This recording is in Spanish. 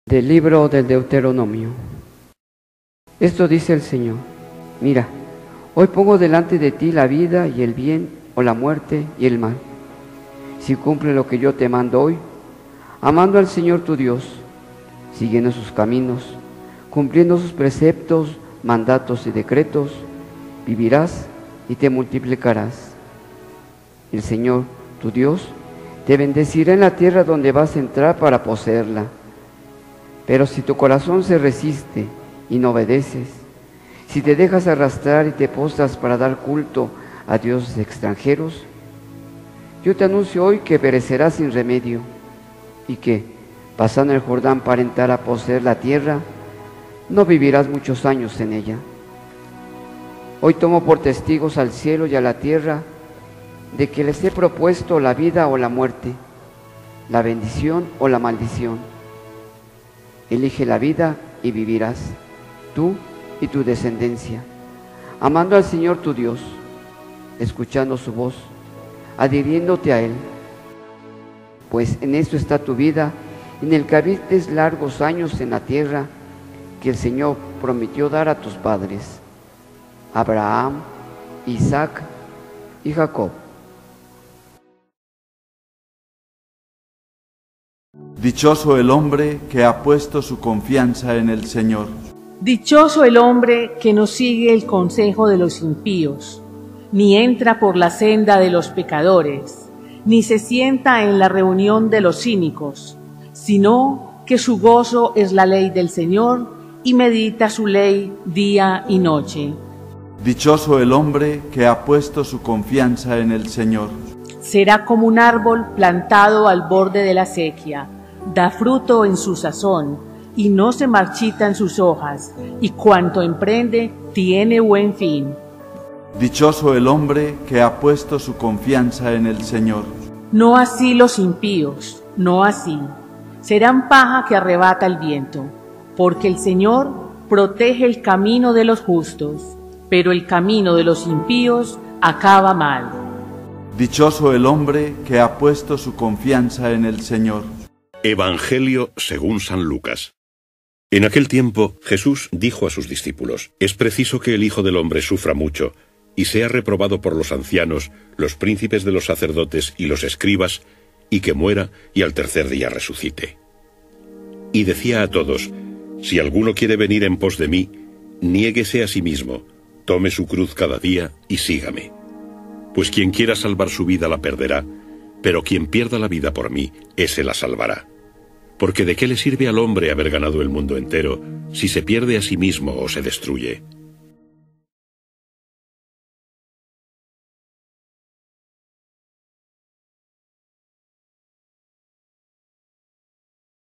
Del libro del Deuteronomio. Esto dice el Señor: mira, hoy pongo delante de ti la vida y el bien, o la muerte y el mal. Si cumple lo que yo te mando hoy, amando al Señor tu Dios, siguiendo sus caminos, cumpliendo sus preceptos, mandatos y decretos, vivirás y te multiplicarás. El Señor tu Dios te bendecirá en la tierra donde vas a entrar para poseerla. Pero si tu corazón se resiste y no obedeces, si te dejas arrastrar y te postras para dar culto a dioses extranjeros, yo te anuncio hoy que perecerás sin remedio y que, pasando el Jordán para entrar a poseer la tierra, no vivirás muchos años en ella. Hoy tomo por testigos al cielo y a la tierra de que les he propuesto la vida o la muerte, la bendición o la maldición. Elige la vida y vivirás, tú y tu descendencia, amando al Señor tu Dios, escuchando su voz, adhiriéndote a Él. Pues en esto está tu vida, en el que habites largos años en la tierra que el Señor prometió dar a tus padres, Abraham, Isaac y Jacob. Dichoso el hombre que ha puesto su confianza en el Señor. Dichoso el hombre que no sigue el consejo de los impíos, ni entra por la senda de los pecadores, ni se sienta en la reunión de los cínicos, sino que su gozo es la ley del Señor y medita su ley día y noche. Dichoso el hombre que ha puesto su confianza en el Señor. Será como un árbol plantado al borde de la acequia, da fruto en su sazón, y no se marchitan sus hojas, y cuanto emprende tiene buen fin. Dichoso el hombre que ha puesto su confianza en el Señor. No así los impíos, no así. Serán paja que arrebata el viento, porque el Señor protege el camino de los justos, pero el camino de los impíos acaba mal. Dichoso el hombre que ha puesto su confianza en el Señor. Evangelio según San Lucas. En aquel tiempo Jesús dijo a sus discípulos: es preciso que el Hijo del Hombre sufra mucho, y sea reprobado por los ancianos, los príncipes de los sacerdotes y los escribas, y que muera y al tercer día resucite. Y decía a todos: si alguno quiere venir en pos de mí, niéguese a sí mismo, tome su cruz cada día y sígame. Pues quien quiera salvar su vida la perderá, pero quien pierda la vida por mí, ese la salvará. Porque ¿de qué le sirve al hombre haber ganado el mundo entero, si se pierde a sí mismo o se destruye?